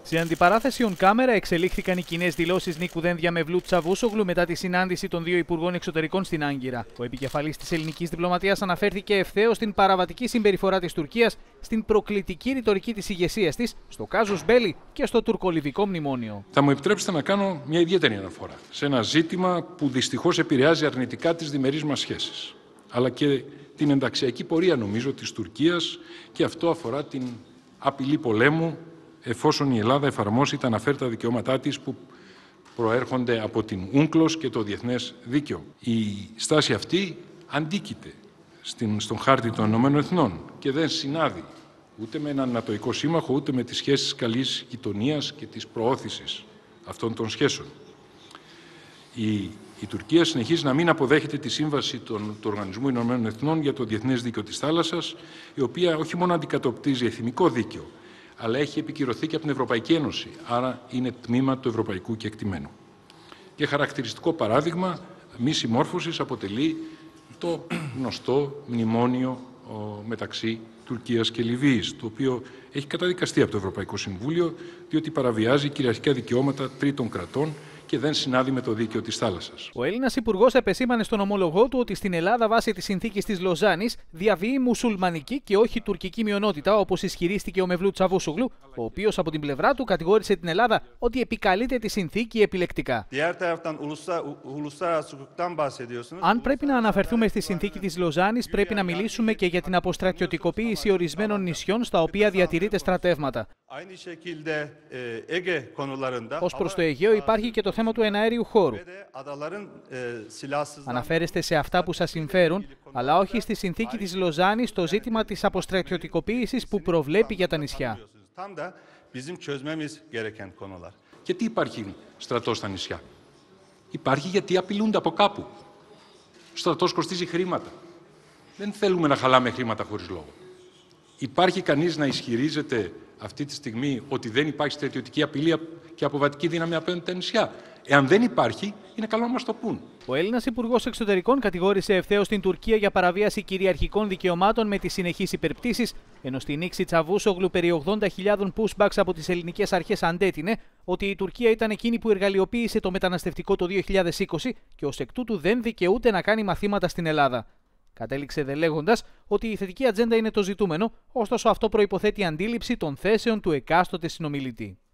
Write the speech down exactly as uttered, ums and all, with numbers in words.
Σε αντιπαράθεση on κάμερα εξελίχθηκαν οι κοινές δηλώσεις Νίκου Δένδια με Μευλούτ Τσαβούσογλου μετά τη συνάντηση των δύο Υπουργών Εξωτερικών στην Άγκυρα. Ο επικεφαλής της ελληνικής διπλωματίας αναφέρθηκε ευθέως στην παραβατική συμπεριφορά της Τουρκίας, στην προκλητική ρητορική της ηγεσίας της, στο κάζους μπέλι και στο τουρκολιβικό μνημόνιο. Θα μου επιτρέψετε να κάνω μια ιδιαίτερη αναφορά σε ένα ζήτημα που δυστυχώς επηρεάζει αρνητικά τις διμερείς μας σχέσεις, αλλά και την ενταξιακή πορεία, νομίζω, της Τουρκίας, και αυτό αφορά την απειλή πολέμου εφόσον η Ελλάδα εφαρμόσει τα αναφέρτα δικαιώματά της που προέρχονται από την UNCLOS και το διεθνές δίκαιο. Η στάση αυτή αντίκειται στην, στον χάρτη των Ηνωμένων Εθνών και δεν συνάδει ούτε με έναν νατοϊκό σύμμαχο, ούτε με τις σχέσεις καλής γειτονίας και της προώθησης αυτών των σχέσεων. Η, η Τουρκία συνεχίζει να μην αποδέχεται τη σύμβαση των, του Οργανισμού Ηνωμένων Εθνών για το Διεθνές Δίκαιο της Θάλασσας, η οποία όχι μόνο αντικατοπτρίζει εθνικό δίκαιο, αλλά έχει επικυρωθεί και από την Ευρωπαϊκή Ένωση, άρα είναι τμήμα του ευρωπαϊκού κεκτημένου. Και χαρακτηριστικό παράδειγμα μη συμμόρφωσης αποτελεί το γνωστό μνημόνιο ο, μεταξύ Τουρκίας και Λιβύης, το οποίο έχει καταδικαστεί από το Ευρωπαϊκό Συμβούλιο, διότι παραβιάζει κυριαρχικά δικαιώματα τρίτων κρατών και δεν συνάδει με το δίκαιο της θάλασσας. Ο Έλληνας Υπουργός επεσήμανε στον ομόλογό του ότι στην Ελλάδα, βάσει της συνθήκης της Λοζάνης, διαβιεί μουσουλμανική και όχι τουρκική μειονότητα, όπως ισχυρίστηκε ο Μευλούτ Τσαβούσογλου, ο οποίος από την πλευρά του κατηγόρησε την Ελλάδα ότι επικαλείται τη συνθήκη επιλεκτικά. Αν πρέπει να αναφερθούμε στη συνθήκη της Λοζάνης, πρέπει να μιλήσουμε και για την αποστρατιωτικοποίηση ορισμένων νησιών στα οποία διατηρείται στρατεύματα. Ως προς το Αιγαίο υπάρχει και το θέμα του εναέριου χώρου. Αναφέρεστε σε αυτά που σας συμφέρουν, αλλά όχι στη συνθήκη της Λοζάνης το ζήτημα της αποστρατιωτικοποίησης που προβλέπει για τα νησιά. Και τι υπάρχει στρατός στα νησιά? Υπάρχει γιατί απειλούνται από κάπου. Ο στρατός κοστίζει χρήματα. Δεν θέλουμε να χαλάμε χρήματα χωρίς λόγο. Υπάρχει κανείς να ισχυρίζεται αυτή τη στιγμή ότι δεν υπάρχει στρατιωτική απειλή και αποβατική δύναμη απέναντι τα νησιά? Εάν δεν υπάρχει, είναι καλό να μας το πούν. Ο Έλληνας Υπουργός Εξωτερικών κατηγόρησε ευθέως την Τουρκία για παραβίαση κυριαρχικών δικαιωμάτων με τις συνεχείς υπερπτήσεις, ενώ στην ίξη Τσαβούσογλου περί ογδόντα χιλιάδων pushbacks από τις ελληνικές αρχές αντέτεινε ότι η Τουρκία ήταν εκείνη που εργαλειοποίησε το μεταναστευτικό το δύο χιλιάδες είκοσι και ως εκ τούτου δεν δικαιούται να κάνει μαθήματα στην Ελλάδα. Κατέληξε δε λέγοντας ότι η θετική ατζέντα είναι το ζητούμενο, ωστόσο αυτό προϋποθέτει αντίληψη των θέσεων του εκάστοτε συνομιλητή.